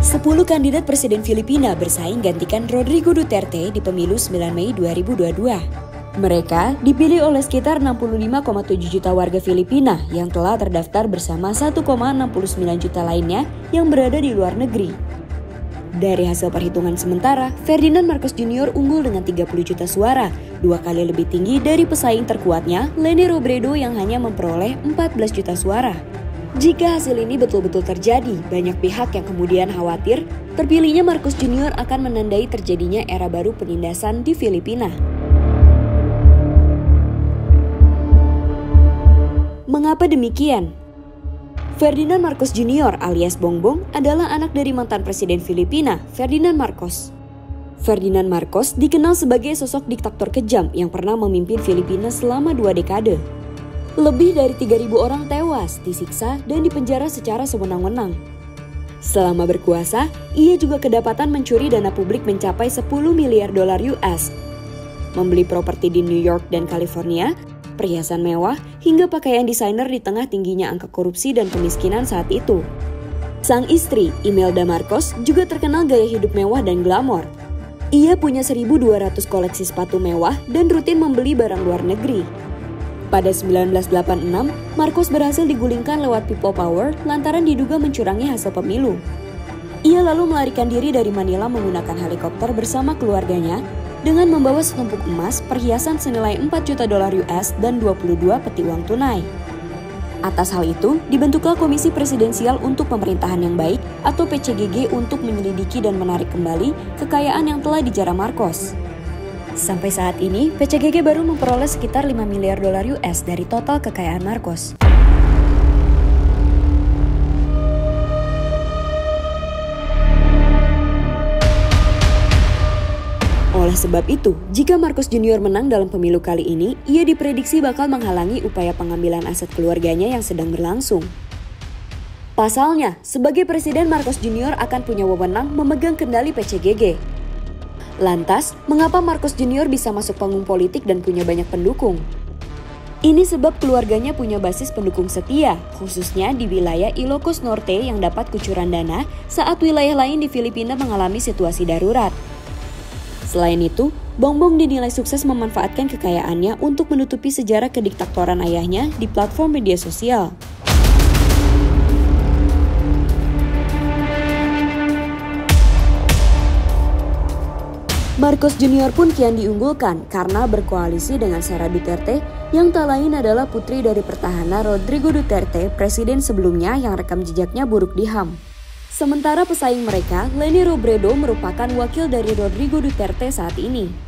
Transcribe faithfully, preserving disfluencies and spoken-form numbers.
Sepuluh kandidat presiden Filipina bersaing gantikan Rodrigo Duterte di pemilu sembilan Mei dua ribu dua puluh dua. Mereka dipilih oleh sekitar enam puluh lima koma tujuh juta warga Filipina yang telah terdaftar bersama satu koma enam sembilan juta lainnya yang berada di luar negeri. Dari hasil perhitungan sementara, Ferdinand Marcos Junior unggul dengan tiga puluh juta suara, dua kali lebih tinggi dari pesaing terkuatnya, Leni Robredo yang hanya memperoleh empat belas juta suara. Jika hasil ini betul-betul terjadi, banyak pihak yang kemudian khawatir terpilihnya Marcos Junior akan menandai terjadinya era baru penindasan di Filipina. Mengapa demikian? Ferdinand Marcos Junior alias Bongbong adalah anak dari mantan presiden Filipina, Ferdinand Marcos. Ferdinand Marcos dikenal sebagai sosok diktator kejam yang pernah memimpin Filipina selama dua dekade. Lebih dari tiga ribu orang tewas, disiksa, dan dipenjara secara sewenang-wenang. Selama berkuasa, ia juga kedapatan mencuri dana publik mencapai sepuluh miliar dolar U S, membeli properti di New York dan California, perhiasan mewah, hingga pakaian desainer di tengah tingginya angka korupsi dan kemiskinan saat itu. Sang istri, Imelda Marcos, juga terkenal gaya hidup mewah dan glamor. Ia punya seribu dua ratus koleksi sepatu mewah dan rutin membeli barang luar negeri. Pada seribu sembilan ratus delapan puluh enam, Marcos berhasil digulingkan lewat people power lantaran diduga mencurangi hasil pemilu. Ia lalu melarikan diri dari Manila menggunakan helikopter bersama keluarganya dengan membawa setumpuk emas, perhiasan senilai empat juta dolar U S dan dua puluh dua peti uang tunai. Atas hal itu, dibentuklah Komisi Presidensial untuk Pemerintahan yang Baik atau P C G G untuk menyelidiki dan menarik kembali kekayaan yang telah dijarah Marcos. Sampai saat ini, P C G G baru memperoleh sekitar lima miliar dolar U S dari total kekayaan Marcos. Oleh sebab itu, jika Marcos Junior menang dalam pemilu kali ini, ia diprediksi bakal menghalangi upaya pengambilan aset keluarganya yang sedang berlangsung. Pasalnya, sebagai presiden Marcos Junior akan punya wewenang memegang kendali P C G G. Lantas, mengapa Marcos Junior bisa masuk panggung politik dan punya banyak pendukung? Ini sebab keluarganya punya basis pendukung setia, khususnya di wilayah Ilocos Norte yang dapat kucuran dana saat wilayah lain di Filipina mengalami situasi darurat. Selain itu, Bongbong dinilai sukses memanfaatkan kekayaannya untuk menutupi sejarah kediktatoran ayahnya di platform media sosial. Marcos Junior pun kian diunggulkan karena berkoalisi dengan Sara Duterte yang tak lain adalah putri dari pertahanan Rodrigo Duterte, presiden sebelumnya yang rekam jejaknya buruk di H A M. Sementara pesaing mereka, Leni Robredo merupakan wakil dari Rodrigo Duterte saat ini.